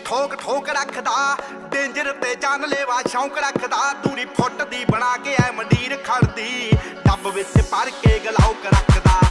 ठोक ठोक रखदा, डेंजर ते जानलेवा शौक रखदा। दूरी फुट दी बना के ऐ मंडीर खड़दी, डब विच भर के गलाउक रखदा।